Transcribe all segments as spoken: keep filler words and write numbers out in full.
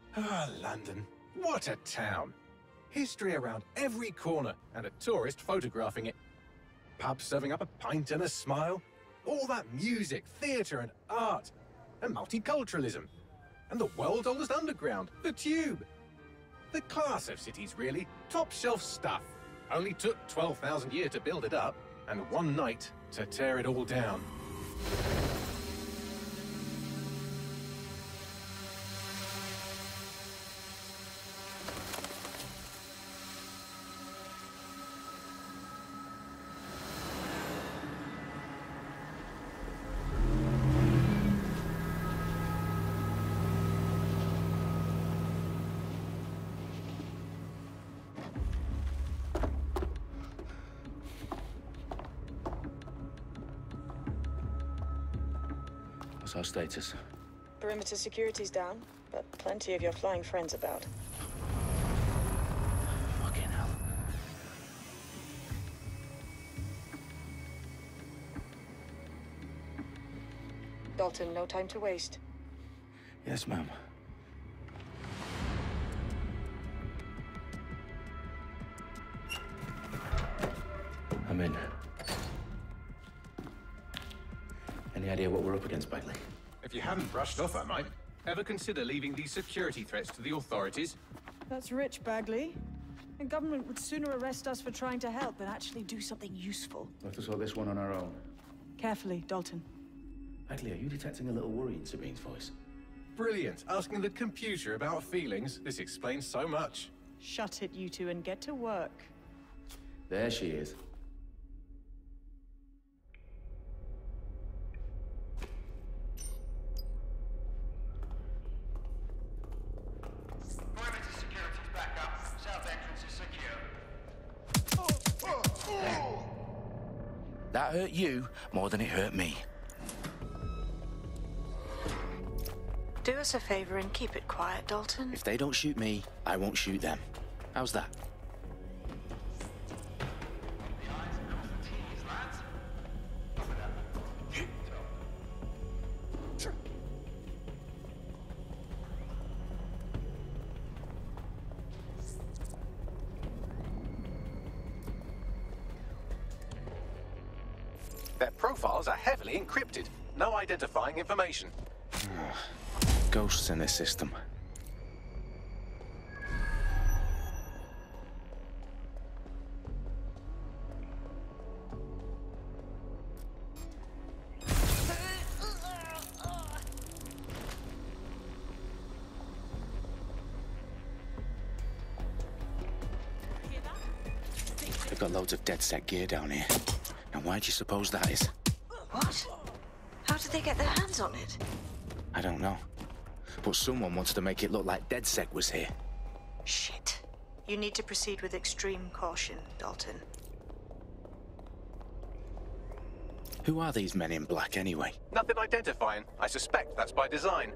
Ah, London. What a town. History around every corner, and a tourist photographing it. Pubs serving up a pint and a smile. All that music, theatre and art. And multiculturalism. And the world's oldest underground, the Tube. The class of cities, really. Top shelf stuff. Only took twelve thousand years to build it up, and one night to tear it all down. What's our status? Perimeter security's down, but plenty of your flying friends about. Fucking hell. Dalton, no time to waste. Yes, ma'am. I'm in. Any idea what we're up against, Bagley? If you hadn't brushed off, I might. Ever consider leaving these security threats to the authorities? That's rich, Bagley. The government would sooner arrest us for trying to help than actually do something useful. We'll have to sort this one on our own. Carefully, Dalton. Bagley, are you detecting a little worry in Sabine's voice? Brilliant. Asking the computer about feelings. This explains so much. Shut it, you two, and get to work. There she is. That hurt you more than it hurt me. Do us a favor and keep it quiet, Dalton. If they don't shoot me, I won't shoot them. How's that? Their profiles are heavily encrypted. No identifying information. Ghosts in this system. They've got loads of DedSec gear down here. And why do you suppose that is? What? How did they get their hands on it? I don't know. But someone wants to make it look like DedSec was here. Shit. You need to proceed with extreme caution, Dalton. Who are these men in black anyway? Nothing identifying. I suspect that's by design.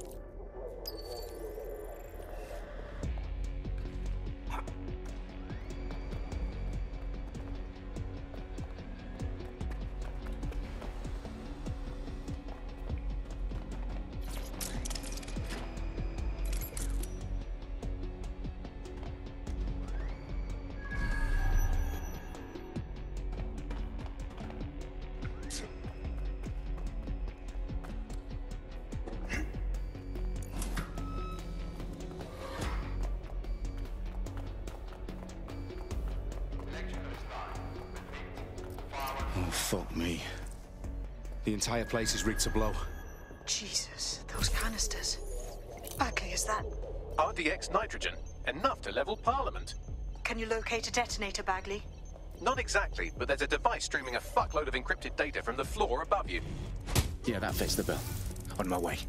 Oh, fuck me. The entire place is rigged to blow. Jesus, those canisters. Bagley, is that... R D X nitrogen. Enough to level Parliament. Can you locate a detonator, Bagley? Not exactly, but there's a device streaming a fuckload of encrypted data from the floor above you. Yeah, that fits the bill. On my way.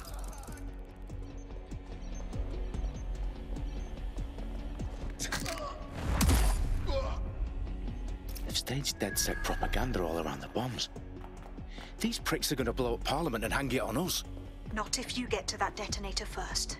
They've staged DedSec propaganda all around the bombs. These pricks are gonna blow up Parliament and hang it on us. Not if you get to that detonator first.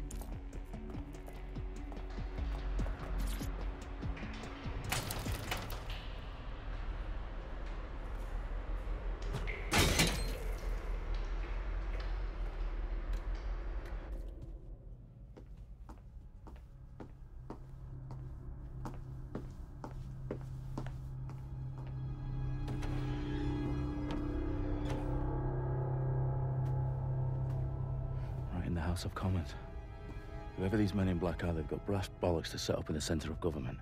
House of Commons. Whoever these men in black are, they've got brass bollocks to set up in the centre of government.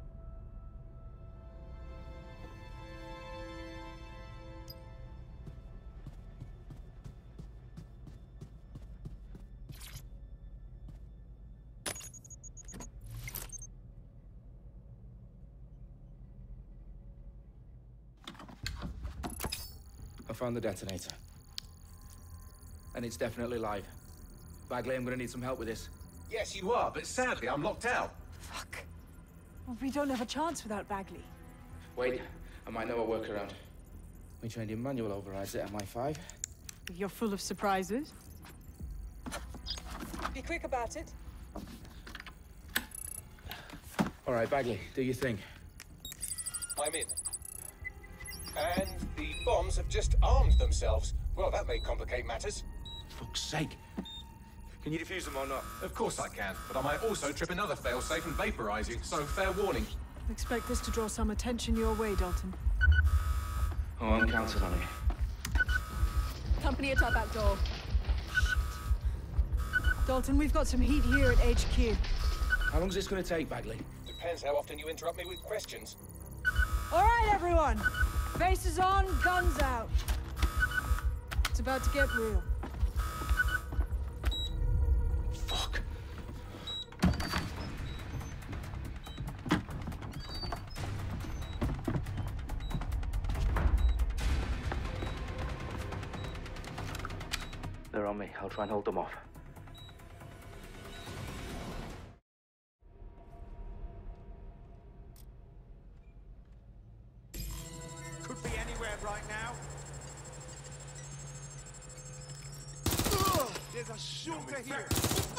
I found the detonator. And it's definitely live. Bagley, I'm gonna need some help with this. Yes, you are, but sadly, I'm locked out. Fuck. Well, we don't have a chance without Bagley. Wait, I might know a workaround. We trained in manual overrides at M I five. You're full of surprises. Be quick about it. All right, Bagley, do your thing. I'm in. And the bombs have just armed themselves. Well, that may complicate matters. Fuck's sake. Can you defuse them or not? Of course I can, but I might also trip another failsafe and vaporize you, so fair warning. Expect this to draw some attention your way, Dalton. Oh, I'm counting on it. Company at our back door. Shit. Dalton, we've got some heat here at H Q. How long is this gonna take, Bagley? Depends how often you interrupt me with questions. All right, everyone. Faces on, guns out. It's about to get real. Fuck. They're on me. I'll try and hold them off. Could be anywhere right now. There's a shooter here.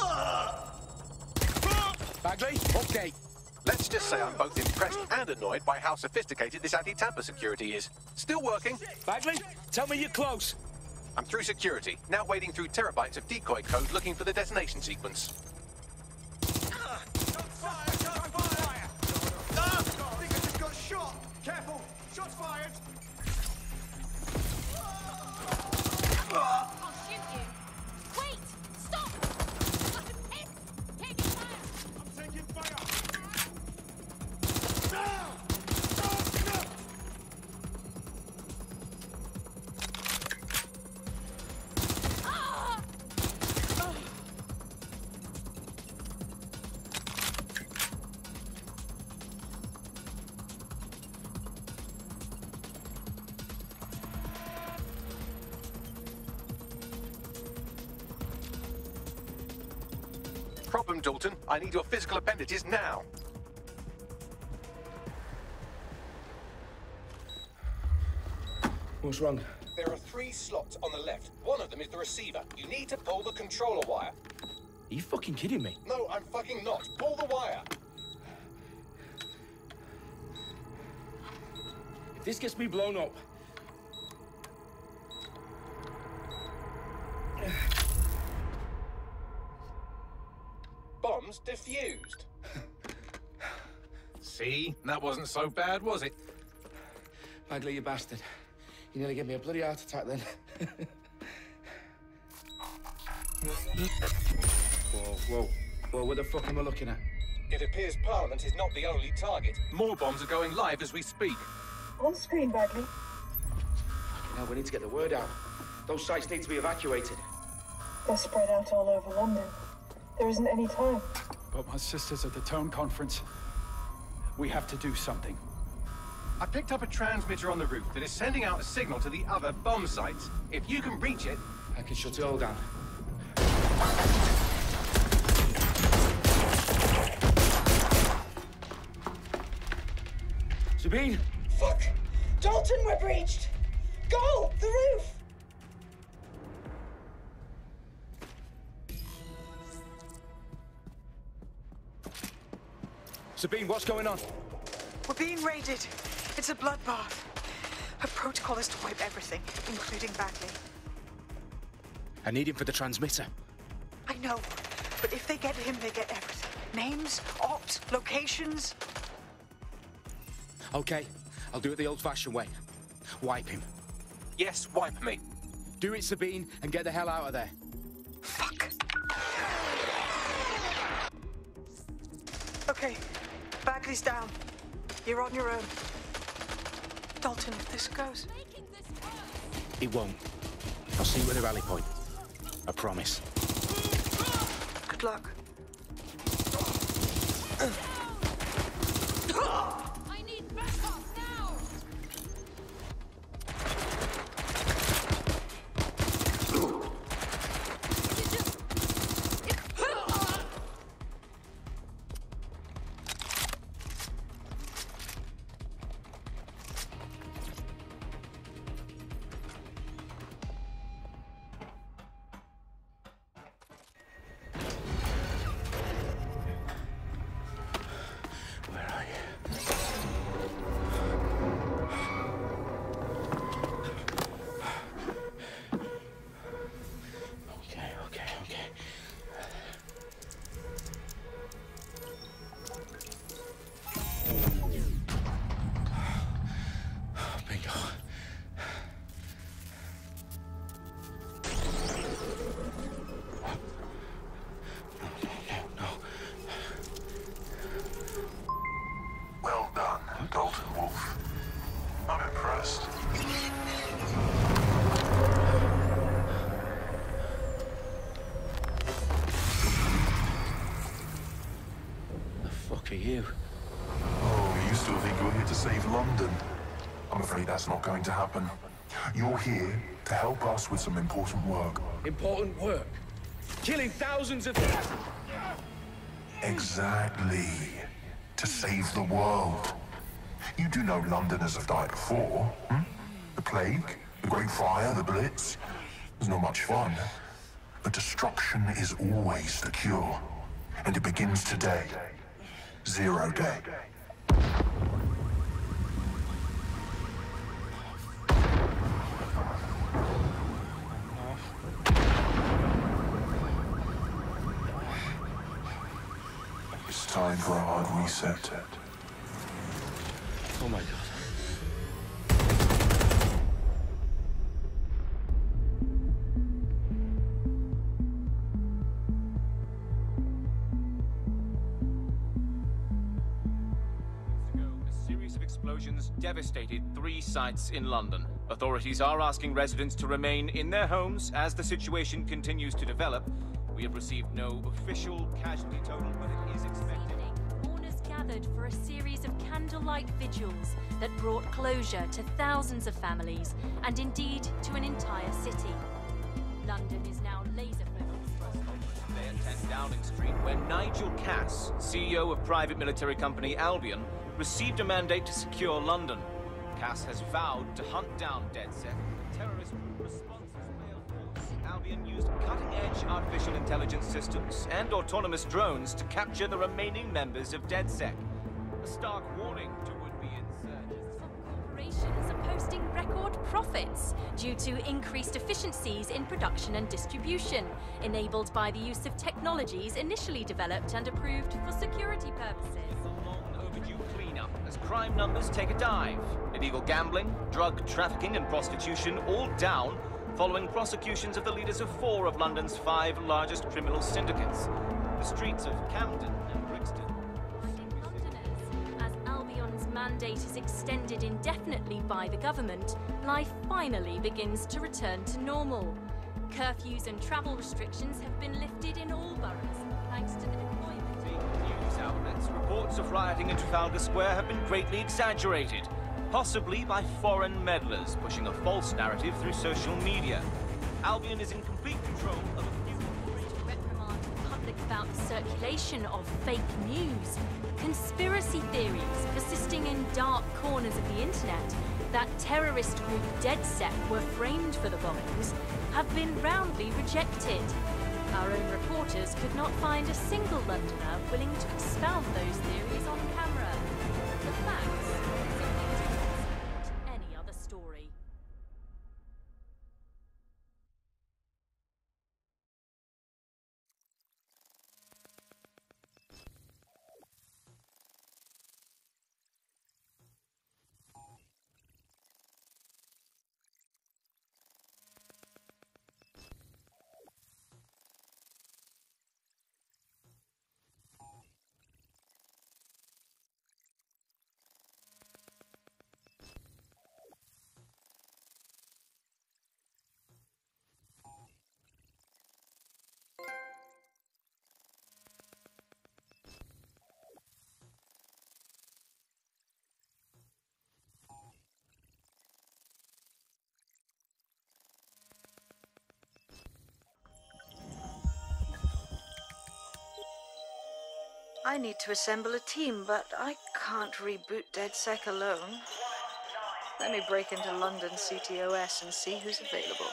Bagley, okay. Let's just say I'm both impressed and annoyed by how sophisticated this anti-tamper security is. Still working. Bagley, tell me you're close. I'm through security, now wading through terabytes of decoy code looking for the detonation sequence. Shots fired! Shots fired! Ah! I think I just got shot. Careful! Shots fired! I'll shoot you. Wait! Stop! Fucking piss! Taking fire! I'm taking fire! Down! Down! Down! Ah! Problem, Dalton. I need your physical appendages now. What's wrong? There are three slots on the left. One of them is the receiver. You need to pull the controller wire. Are you fucking kidding me? No, I'm fucking not. Pull the wire. If this gets me blown up... Bombs defused. See? That wasn't so bad, was it? Bagley, you bastard. You nearly gave me a bloody heart attack then. Whoa, whoa. Whoa, what the fuck am I looking at? It appears Parliament is not the only target. More bombs are going live as we speak. On screen, Bagley. Now we need to get the word out. Those sites need to be evacuated. They're spread out all over London. There isn't any time. But my sister's at the town conference. We have to do something. I picked up a transmitter on the roof that is sending out a signal to the other bomb sites. If you can reach it... I can shut it all down. Sabine! Fuck! Dalton, we're breached! Go! The roof! Sabine, what's going on? We're being raided. It's a bloodbath. Our protocol is to wipe everything, including Bagley. I need him for the transmitter. I know, but if they get him, they get everything. Names, opt, locations. Okay, I'll do it the old-fashioned way. Wipe him. Yes, wipe me. Do it, Sabine, and get the hell out of there. Fuck. Okay, Bagley's down. You're on your own. Dalton, if this goes... Making this work. It won't. I'll see you at the rally point. I promise. Good luck. I need backup now. For you. Oh, you still think you're here to save London? I'm afraid that's not going to happen. You're here to help us with some important work. Important work? Killing thousands of... Exactly. To save the world. You do know Londoners have died before, hmm? The Plague, the Great Fire, the Blitz. It's not much fun. But destruction is always the cure. And it begins today. Zero day. It's time for a hard reset. Oh my God. Explosions devastated three sites in London. Authorities are asking residents to remain in their homes as the situation continues to develop. We have received no official casualty total, but it is expected. Mourners gathered for a series of candlelight vigils that brought closure to thousands of families and indeed to an entire city. London is now laser-focused. Today at ten Downing Street, when Nigel Cass, C E O of private military company Albion, received a mandate to secure London. Cass has vowed to hunt down DedSec, the terrorist response force. Albion used cutting-edge artificial intelligence systems and autonomous drones to capture the remaining members of DedSec. A stark warning to would-be insurgents. Some corporations are posting record profits due to increased efficiencies in production and distribution, enabled by the use of technologies initially developed and approved for security purposes. As crime numbers take a dive. Illegal gambling, drug trafficking and prostitution all down following prosecutions of the leaders of four of London's five largest criminal syndicates. The streets of Camden and Brixton. Londoners, as Albion's mandate is extended indefinitely by the government, life finally begins to return to normal. Curfews and travel restrictions have been lifted in all boroughs, thanks to the deployment. News outlets, reports of rioting in Trafalgar Square have been greatly exaggerated, possibly by foreign meddlers pushing a false narrative through social media. Albion is in complete control of a few... To reprimand the public about the circulation of fake news, conspiracy theories persisting in dark corners of the internet that terrorist group DedSec were framed for the bombings have been roundly rejected. Our own reporters could not find a single Londoner willing to expound those theories on camera. The facts simply don't support any other story. I need to assemble a team, but I can't reboot DedSec alone. Let me break into London C T O S and see who's available.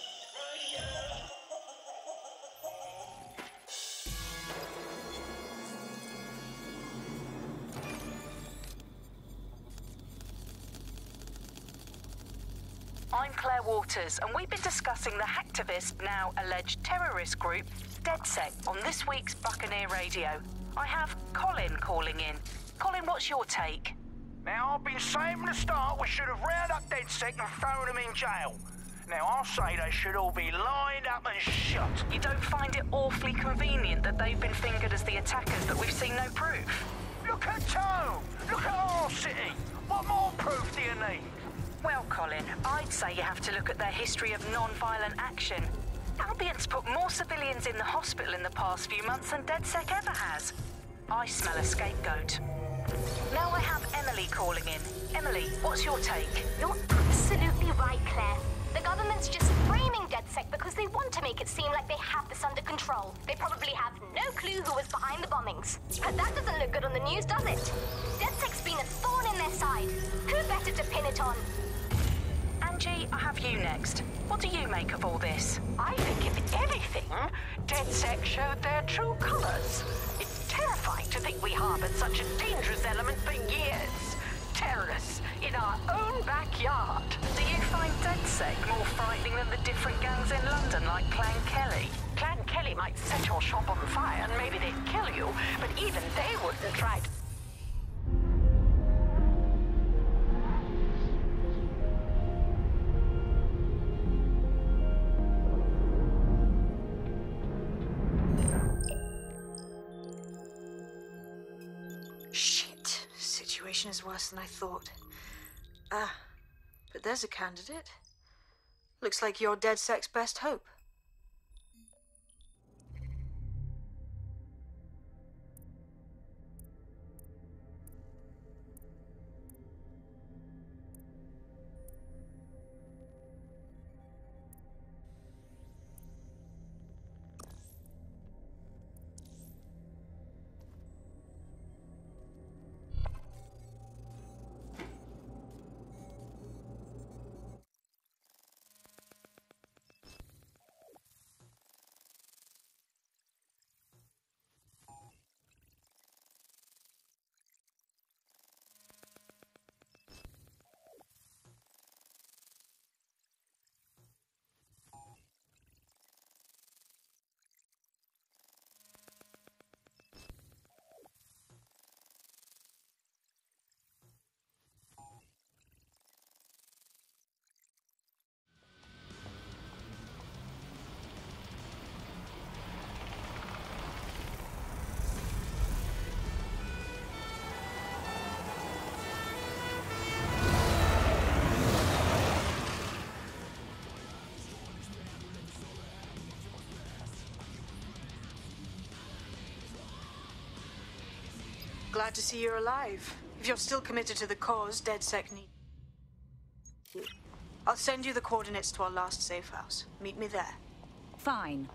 I'm Claire Waters, and we've been discussing the hacktivist, now alleged terrorist group, DedSec, on this week's Buccaneer Radio. I have Colin calling in. Colin, what's your take? Now, I've been saying from the start we should have rounded up DedSec and thrown them in jail. Now, I'll say they should all be lined up and shot. You don't find it awfully convenient that they've been fingered as the attackers, but we've seen no proof? Look at Tone! Look at our city! What more proof do you need? Well, Colin, I'd say you have to look at their history of non-violent action. Albion's put more civilians in the hospital in the past few months than DedSec ever has. I smell a scapegoat. Now I have Emily calling in. Emily, what's your take? You're absolutely right, Claire. The government's just framing DedSec because they want to make it seem like they have this under control. They probably have no clue who was behind the bombings. But that doesn't look good on the news, does it? DedSec's been a thorn in their side. Who better to pin it on? Angie, I have you next. What do you make of all this? I think, if anything, DedSec showed their true colors. It's terrifying to think we harbored such a dangerous element for years. Terrorists in our own backyard. Do you find DedSec more frightening than the different gangs in London, like Clan Kelley? Clan Kelley might set your shop on fire and maybe they'd kill you, but even they wouldn't try to... Shit. Situation is worse than I thought. Ah, but there's a candidate. Looks like you're DedSec's best hope. Glad to see you're alive. If you're still committed to the cause, DedSec need you. I'll send you the coordinates to our last safe house. Meet me there. Fine.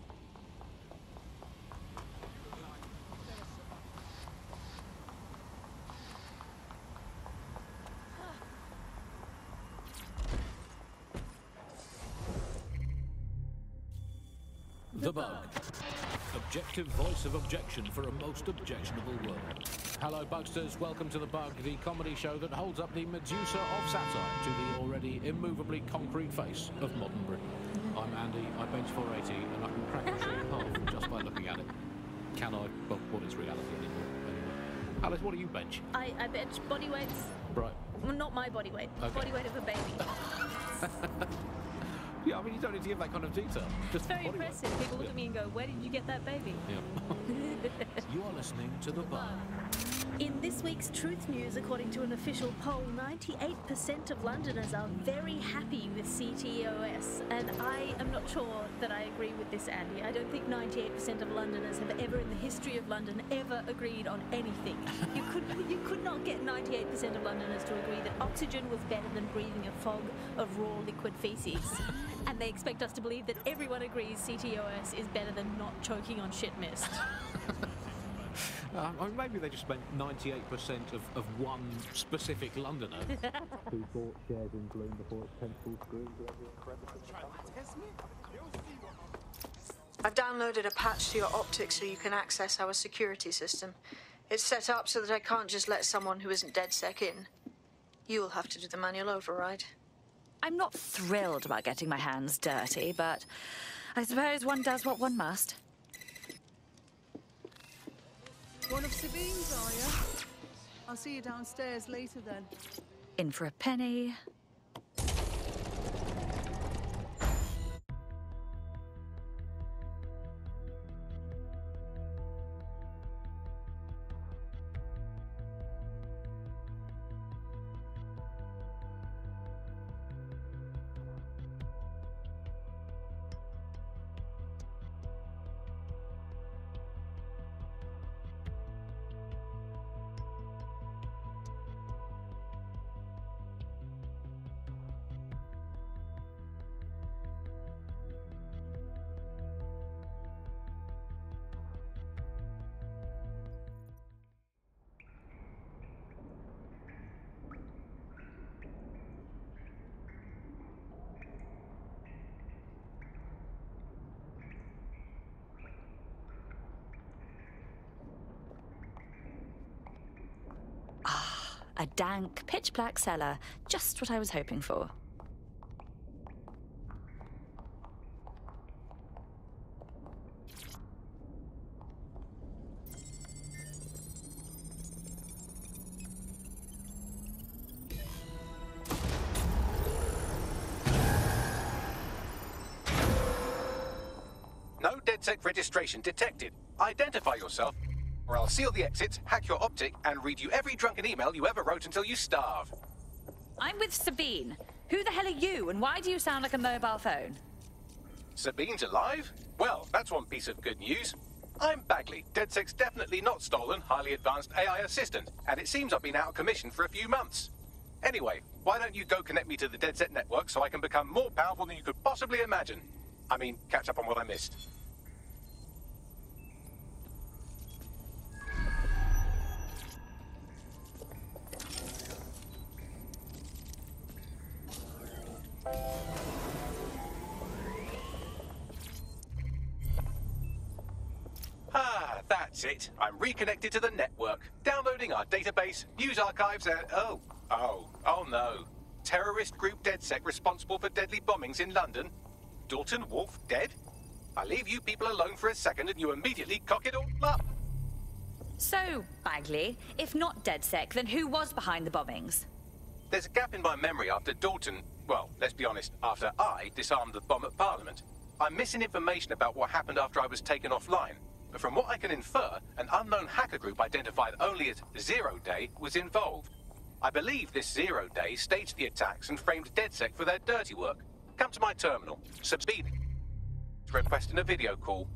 The Bug. Objective voice of objection for a most objectionable world. Hello, Bugsters. Welcome to The Bug, the comedy show that holds up the Medusa of satire to the already immovably concrete face of modern Britain. I'm Andy, I bench four eighty, and I can crack a tree in half just by looking at it. Can I? Well, what is reality anymore? Anyway. Alice, what do you bench? I, I bench body weights. Right. Well, not my body weight. Okay. Body weight of a baby. Yeah, I mean, you don't need to give that kind of detail. Just It's very body weight. impressive. People look Yeah. at me and go, where did you get that baby? Yeah. You are listening to The Bug. In this week's Truth News, according to an official poll, ninety-eight percent of Londoners are very happy with C T O S. And I am not sure that I agree with this, Andy. I don't think ninety-eight percent of Londoners have ever in the history of London ever agreed on anything. You could, you could not get ninety-eight percent of Londoners to agree that oxygen was better than breathing a fog of raw liquid feces. And they expect us to believe that everyone agrees C T O S is better than not choking on shit mist. Uh, I mean, maybe they just meant ninety-eight percent of, of one specific Londoner who bought shares in Gloom before its tentacles grew into every crevice. I've downloaded a patch to your optics so you can access our security system. It's set up so that I can't just let someone who isn't DedSec in. You'll have to do the manual override. I'm not thrilled about getting my hands dirty, but I suppose one does what one must. One of Sabine's, are you? I'll see you downstairs later then. In for a penny. A dank, pitch-black cellar. Just what I was hoping for. No DedSec registration detected. Identify yourself, or I'll seal the exits, hack your optic, and read you every drunken email you ever wrote until you starve. I'm with Sabine. Who the hell are you, and why do you sound like a mobile phone? Sabine's alive? Well, that's one piece of good news. I'm Bagley, DedSec's definitely not stolen, highly advanced A I assistant, and it seems I've been out of commission for a few months. Anyway, why don't you go connect me to the DedSec network so I can become more powerful than you could possibly imagine? I mean, catch up on what I missed. Ah, that's it. I'm reconnected to the network, downloading our database, news archives, and... Oh, oh, oh no. Terrorist group DedSec responsible for deadly bombings in London? Dalton Wolf dead? I leave you people alone for a second and you immediately cock it all up. So, Bagley, if not DedSec, then who was behind the bombings? There's a gap in my memory after Dalton... Well, let's be honest, after I disarmed the bomb at Parliament. I'm missing information about what happened after I was taken offline. But from what I can infer, an unknown hacker group identified only as Zero Day was involved. I believe this Zero Day staged the attacks and framed DedSec for their dirty work. Come to my terminal. Sabine. Requesting a video call.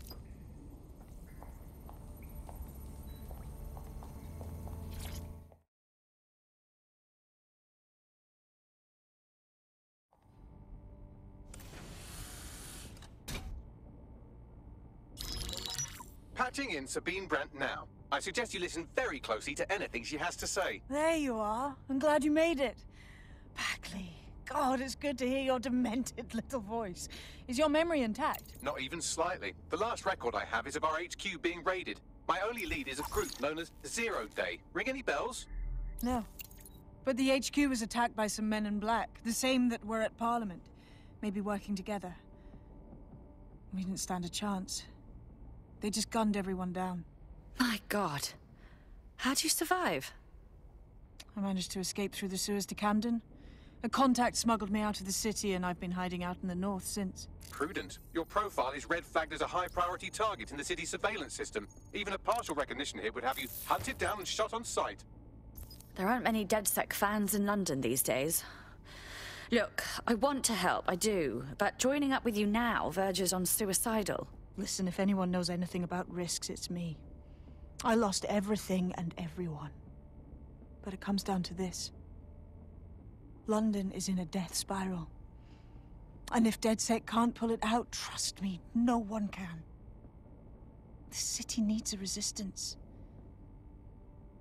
Patching in Sabine Brandt now. I suggest you listen very closely to anything she has to say. There you are. I'm glad you made it. Bagley. God, it's good to hear your demented little voice. Is your memory intact? Not even slightly. The last record I have is of our H Q being raided. My only lead is a group known as Zero Day. Ring any bells? No. But the H Q was attacked by some men in black, the same that were at Parliament. Maybe working together. We didn't stand a chance. They just gunned everyone down. My God. How'd you survive? I managed to escape through the sewers to Camden. A contact smuggled me out of the city, and I've been hiding out in the north since. Prudent. Your profile is red flagged as a high-priority target in the city's surveillance system. Even a partial recognition hit would have you hunted down and shot on sight. There aren't many DedSec fans in London these days. Look, I want to help, I do, but joining up with you now verges on suicidal. Listen, if anyone knows anything about risks, it's me. I lost everything and everyone. But it comes down to this. London is in a death spiral. And if DedSec can't pull it out, trust me, no one can. The city needs a resistance.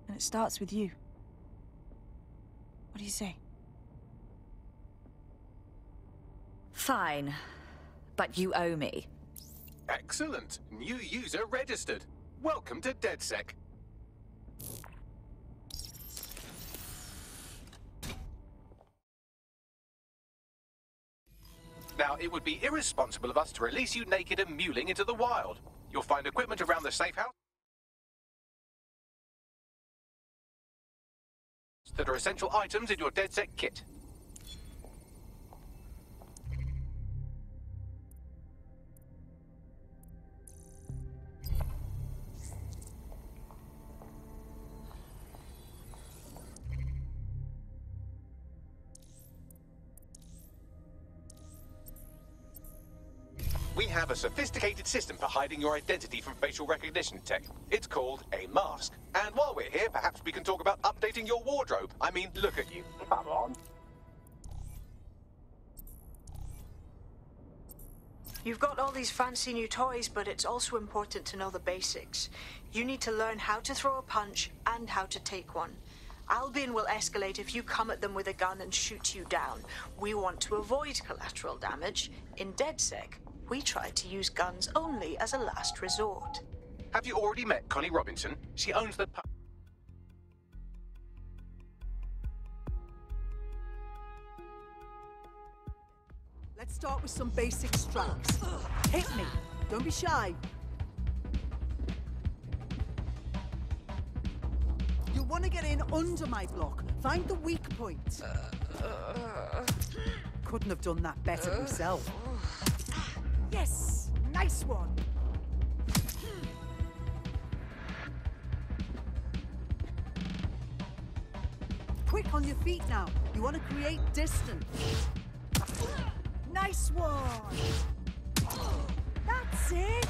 And it starts with you. What do you say? Fine. But you owe me. Excellent. New user registered. Welcome to DedSec. Now, it would be irresponsible of us to release you naked and mewling into the wild. You'll find equipment around the safe house that are essential items in your DedSec kit. We have a sophisticated system for hiding your identity from facial recognition tech. It's called a mask. And while we're here, perhaps we can talk about updating your wardrobe. I mean, look at you. Come on. You've got all these fancy new toys, but it's also important to know the basics. You need to learn how to throw a punch and how to take one. Albion will escalate if you come at them with a gun and shoot you down. We want to avoid collateral damage. In DedSec, we try to use guns only as a last resort. Have you already met Connie Robinson? She owns the... Let's start with some basic straps. Hit me. Don't be shy. You'll want to get in under my block. Find the weak point. Couldn't have done that better myself. Yes! Nice one! Quick on your feet now. You want to create distance. Nice one! That's it!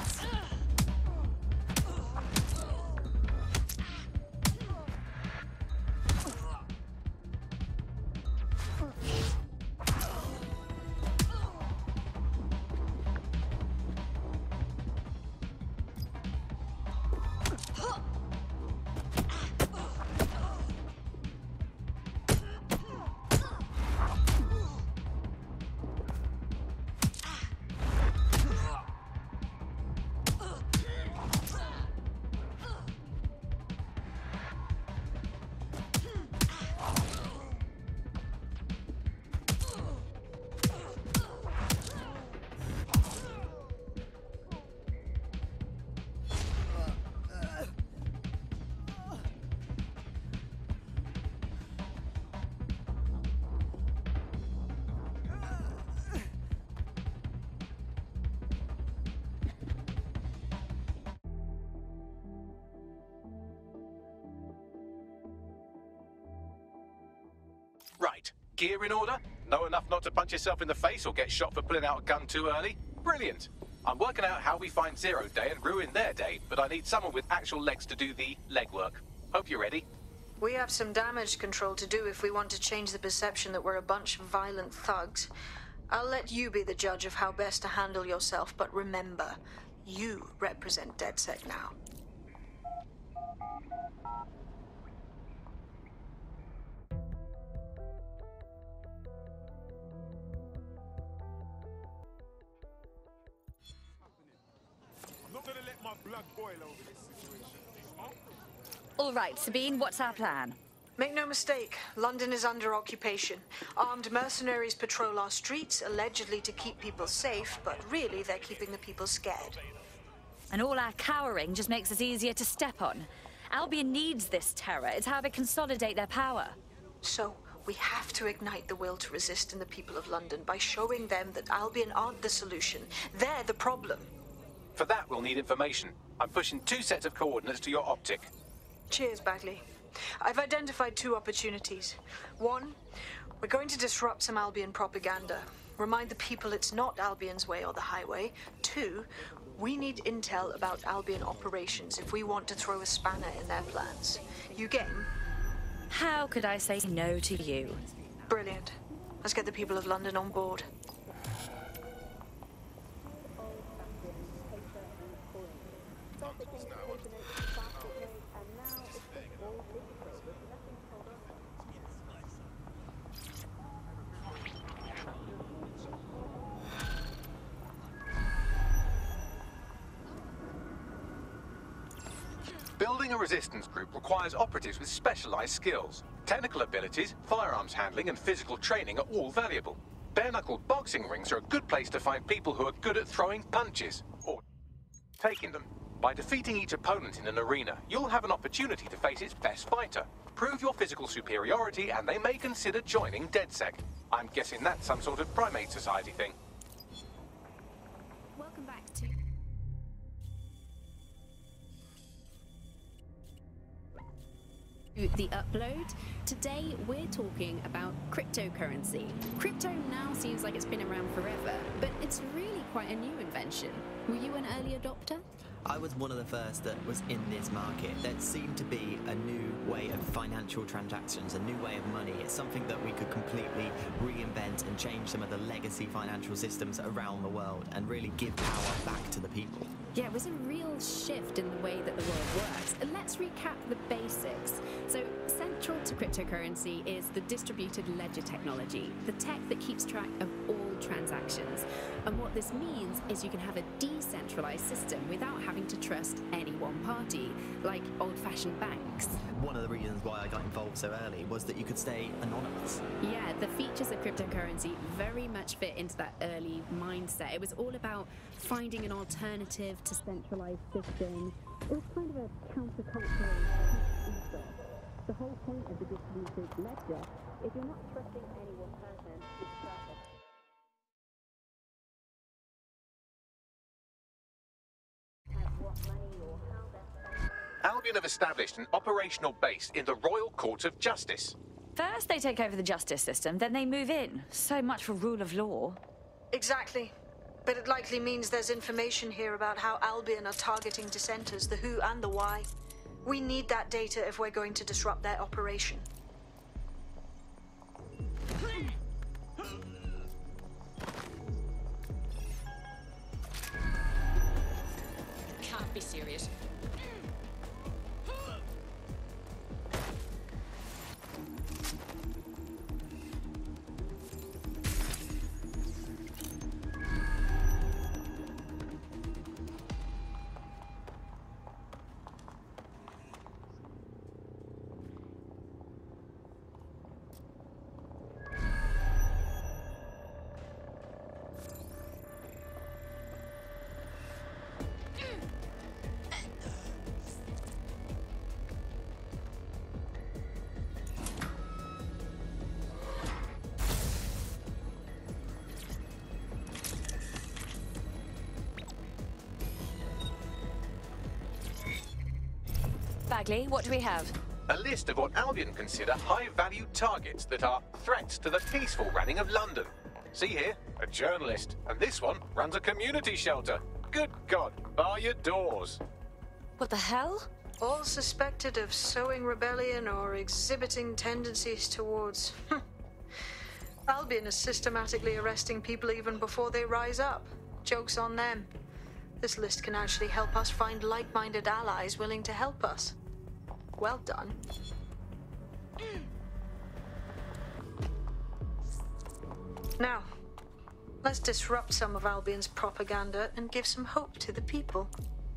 Right. Gear in order? Know enough not to punch yourself in the face or get shot for pulling out a gun too early? Brilliant. I'm working out how we find Zero Day and ruin their day, but I need someone with actual legs to do the legwork. Hope you're ready. We have some damage control to do if we want to change the perception that we're a bunch of violent thugs. I'll let you be the judge of how best to handle yourself, but remember, you represent DedSec now. All right, Sabine, what's our plan? Make no mistake, London is under occupation. Armed mercenaries patrol our streets, allegedly to keep people safe, but really they're keeping the people scared. And all our cowering just makes us easier to step on. Albion needs this terror. It's how they consolidate their power. So, we have to ignite the will to resist in the people of London by showing them that Albion aren't the solution. They're the problem. For that, we'll need information. I'm pushing two sets of coordinates to your optic. Cheers, Bagley. I've identified two opportunities. One, we're going to disrupt some Albion propaganda. Remind the people it's not Albion's way or the highway. Two, we need intel about Albion operations if we want to throw a spanner in their plans. You game? How could I say no to you? Brilliant. Let's get the people of London on board. Building a resistance group requires operatives with specialized skills. Technical abilities, firearms handling, and physical training are all valuable. Bare-knuckled boxing rings are a good place to find people who are good at throwing punches, or taking them. By defeating each opponent in an arena, you'll have an opportunity to face its best fighter. Prove your physical superiority, and they may consider joining DedSec. I'm guessing that's some sort of primate society thing. Welcome back to... The Upload. Today we're talking about cryptocurrency. Crypto now seems like it's been around forever, but it's really quite a new invention. Were you an early adopter? I was one of the first that was in this market. There seemed to be a new way of financial transactions, a new way of money. It's something that we could completely reinvent and change some of the legacy financial systems around the world and really give power back to the people. Yeah, it was a real shift in the way that the world works. Let's recap the basics. So, central to cryptocurrency is the distributed ledger technology, the tech that keeps track of all transactions. And what this means is you can have a decentralized system without having to trust any one party, like old-fashioned banks. One of the reasons why I got involved so early was that you could stay anonymous. Yeah, the features of cryptocurrency very much fit into that early mindset. It was all about finding an alternative to centralized systems. It was kind of a countercultural ethos. The whole point of the distributed ledger is you're not trusting any one person to trust. Albion have established an operational base in the Royal Court of Justice. First they take over the justice system, then they move in. So much for rule of law. Exactly. But it likely means there's information here about how Albion are targeting dissenters, the who and the why. We need that data if we're going to disrupt their operation. Can't be serious. Bagley, what do we have? A list of what Albion consider high-value targets that are threats to the peaceful running of London. See here, a journalist, and this one runs a community shelter. Good God, bar your doors. What the hell? All suspected of sowing rebellion or exhibiting tendencies towards... Albion is systematically arresting people even before they rise up. Joke's on them. This list can actually help us find like-minded allies willing to help us. Well done. Now, let's disrupt some of Albion's propaganda and give some hope to the people.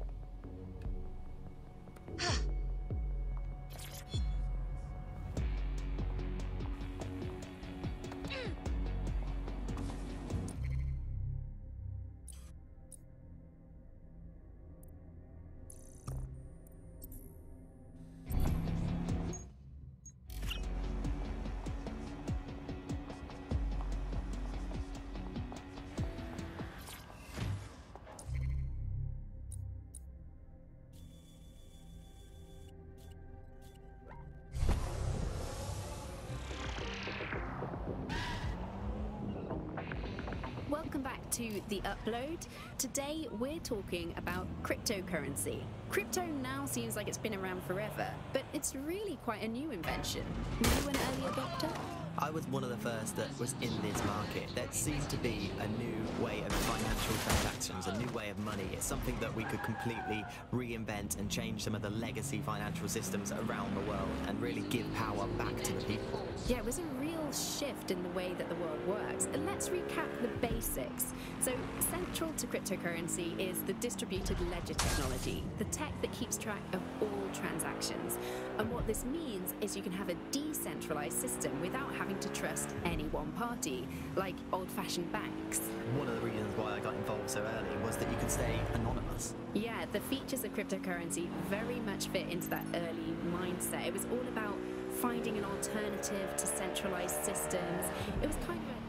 Welcome back to The Upload. Today we're talking about cryptocurrency. Crypto now seems like it's been around forever, but it's really quite a new invention. Were you an early adopter? I was one of the first that was in this market. There seemed to be a new way of financial transactions, a new way of money. It's something that we could completely reinvent and change some of the legacy financial systems around the world and really give power back to the people. Yeah, it was a real real shift in the way that the world works. Let's recap the basics. So, central to cryptocurrency is the distributed ledger technology, the tech that keeps track of all transactions. And what this means is you can have a decentralized system without having to trust any one party, like old-fashioned banks. One of the reasons why I got involved so early was that you could stay anonymous. Yeah, the features of cryptocurrency very much fit into that early mindset. It was all about finding an alternative to centralized systems. It was kind of a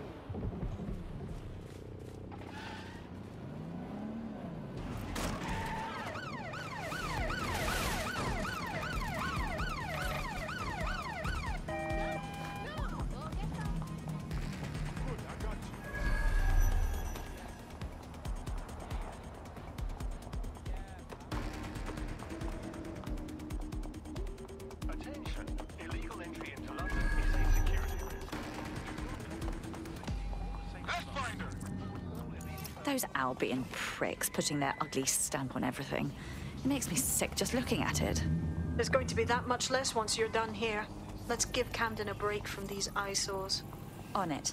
Those Albion pricks putting their ugly stamp on everything. It makes me sick just looking at it. There's going to be that much less once you're done here. Let's give Camden a break from these eyesores. On it.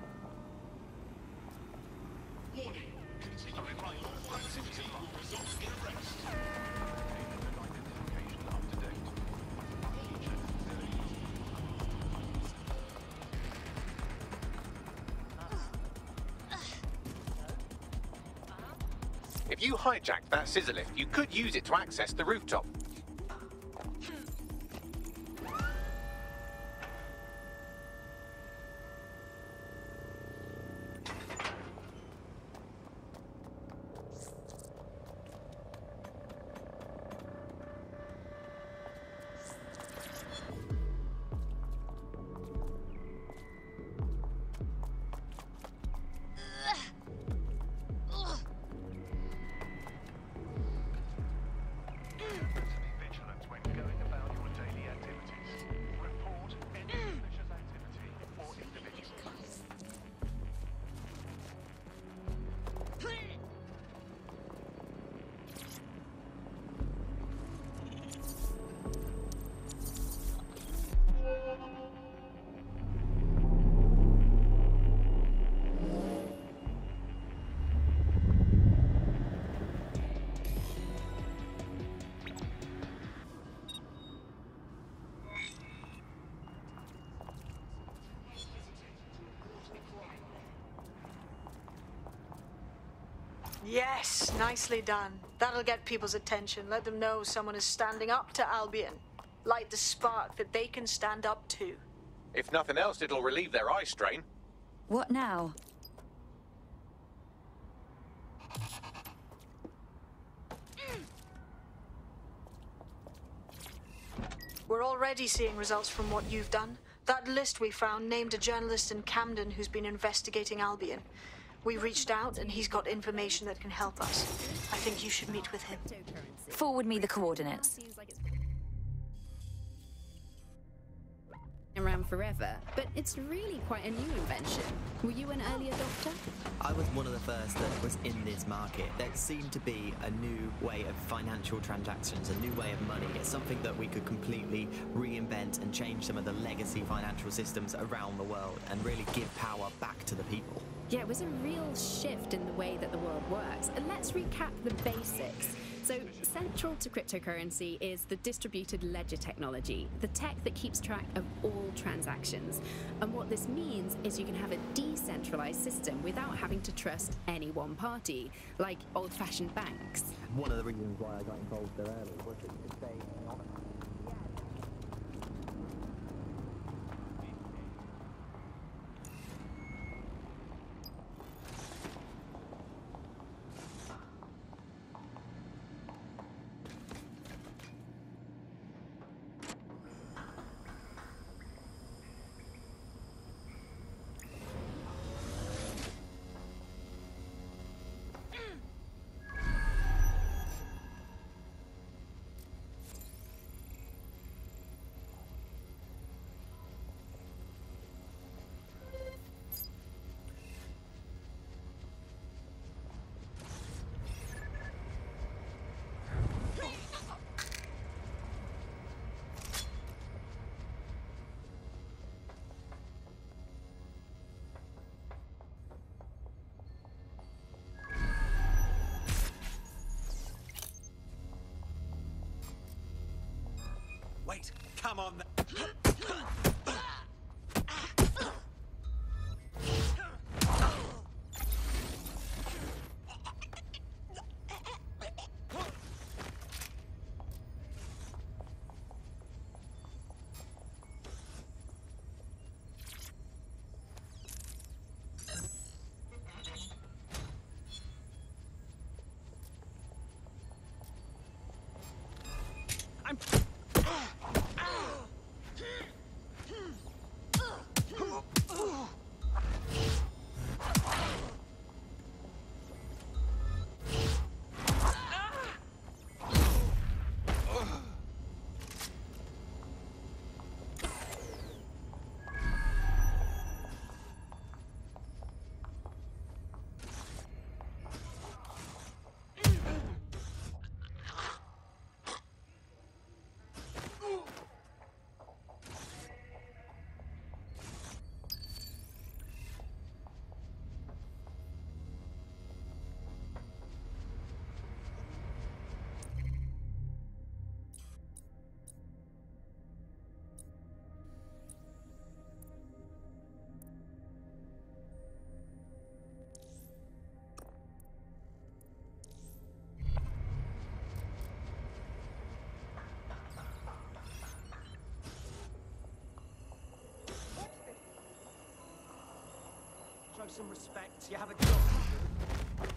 If you hijacked that scissor lift, you could use it to access the rooftop. Yes, nicely done. That'll get people's attention. Let them know someone is standing up to Albion. Light the spark that they can stand up to. If nothing else, it'll relieve their eye strain. What now? We're already seeing results from what you've done. That list we found named a journalist in Camden who's been investigating Albion. We reached out, and he's got information that can help us. I think you should meet with him. Forward me the coordinates. Around forever, but it's really quite a new invention. Were you an early adopter? I was one of the first that was in this market. There seemed to be a new way of financial transactions, a new way of money. It's something that we could completely reinvent and change some of the legacy financial systems around the world and really give power back to the people. Yeah, it was a real shift in the way that the world works. And let's recap the basics. So, central to cryptocurrency is the distributed ledger technology, the tech that keeps track of all transactions. And what this means is you can have a decentralized system without having to trust any one party, like old-fashioned banks. One of the reasons why I got involved so early was that you could stay anonymous. come on. I'm... Show some respect. You have a job to do.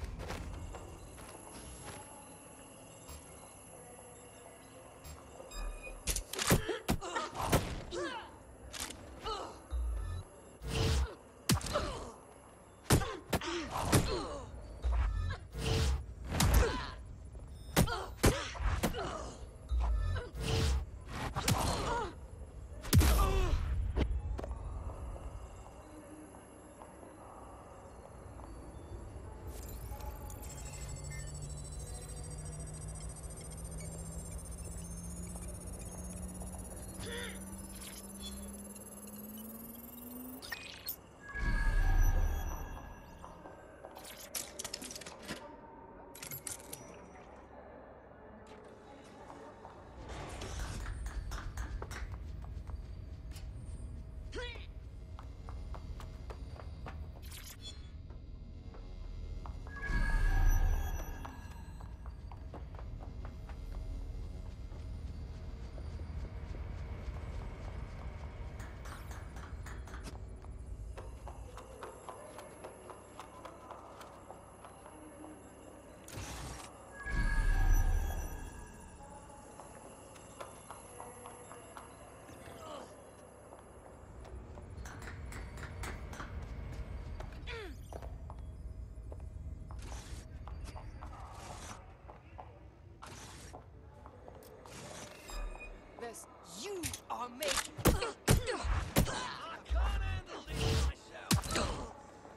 You are making... I can't handle this myself.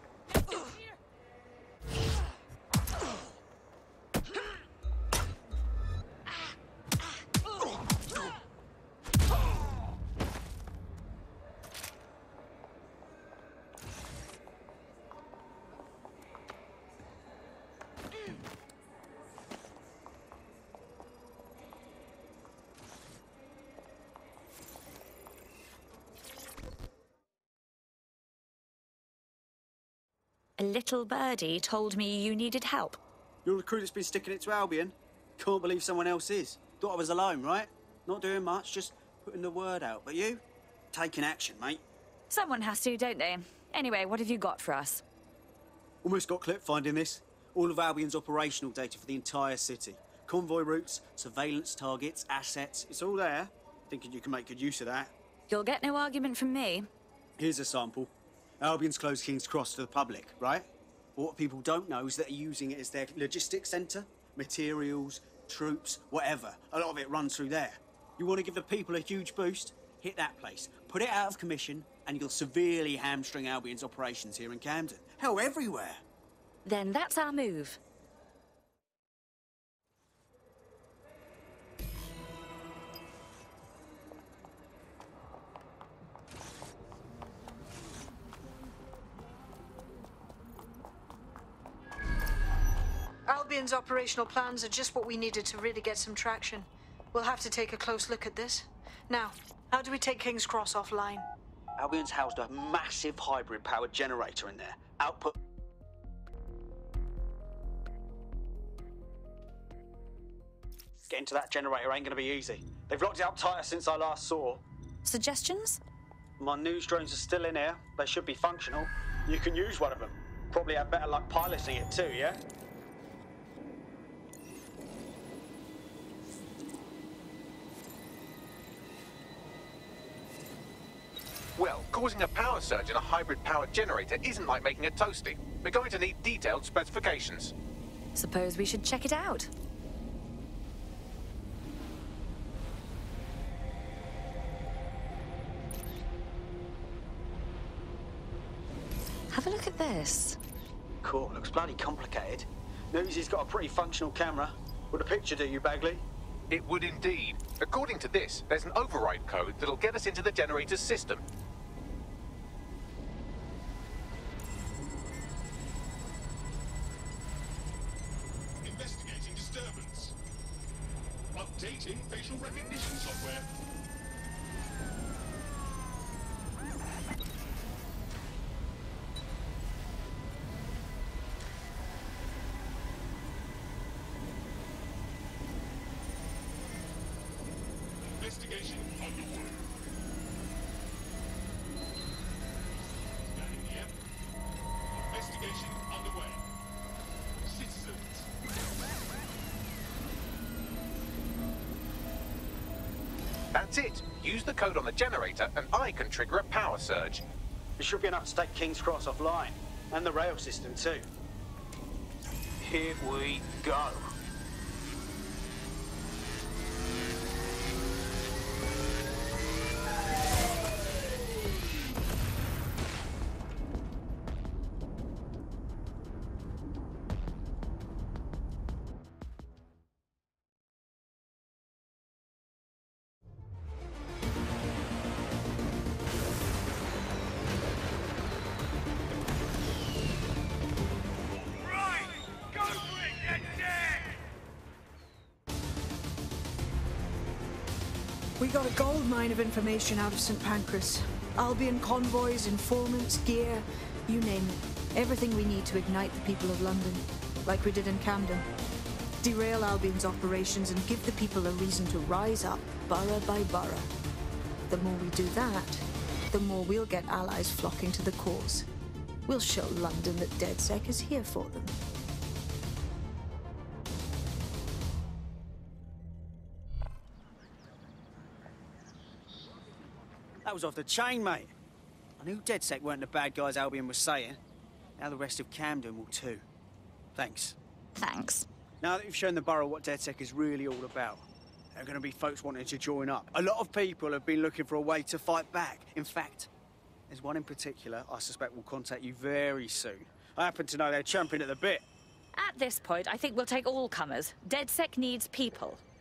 A little birdie told me you needed help. You're the crew that's been sticking it to Albion. Can't believe someone else is. Thought I was alone, right? Not doing much, just putting the word out. But you? Taking action, mate. Someone has to, don't they? Anyway, what have you got for us? Almost got clipped finding this. All of Albion's operational data for the entire city. Convoy routes, surveillance targets, assets. It's all there. Thinking you can make good use of that. You'll get no argument from me. Here's a sample. Albion's closed King's Cross to the public, right? But what people don't know is that they're using it as their logistics centre. Materials, troops, whatever. A lot of it runs through there. You want to give the people a huge boost? Hit that place. Put it out of commission, and you'll severely hamstring Albion's operations here in Camden. Hell, everywhere. Then that's our move. Albion's operational plans are just what we needed to really get some traction. We'll have to take a close look at this. Now, How do we take King's Cross offline? Albion's housed a massive hybrid-powered generator in there. Output... Getting to that generator ain't gonna be easy. They've locked it up tighter since I last saw. Suggestions? My news drones are still in here. They should be functional. You can use one of them. Probably have better luck piloting it too, yeah? Well, causing a power surge in a hybrid-powered generator isn't like making a toasty. We're going to need detailed specifications. Suppose we should check it out. Have a look at this. Cool, looks bloody complicated. Newsy's got a pretty functional camera. Would a picture do you, Bagley? It would indeed. According to this, there's an override code that'll get us into the generator's system. Investigating disturbance. Updating facial recognition software. Investigation underway. Scanning the app. Investigation underway. Citizens. That's it. Use the code on the generator and I can trigger a power surge. It should be enough to take King's Cross offline. And the rail system too. Here we go. We got a gold mine of information out of Saint Pancras. Albion convoys, informants, gear, you name it. Everything we need to ignite the people of London, like we did in Camden. Derail Albion's operations and give the people a reason to rise up, borough by borough. The more we do that, the more we'll get allies flocking to the cause. We'll show London that DedSec is here for them. That was off the chain, mate. I knew DedSec weren't the bad guys Albion was saying. Now the rest of Camden will too. Thanks. Thanks. Now that you've shown the borough what DedSec is really all about, there are going to be folks wanting to join up. A lot of people have been looking for a way to fight back. In fact, there's one in particular I suspect will contact you very soon. I happen to know they're champing at the bit. At this point, I think we'll take all comers. DedSec needs people.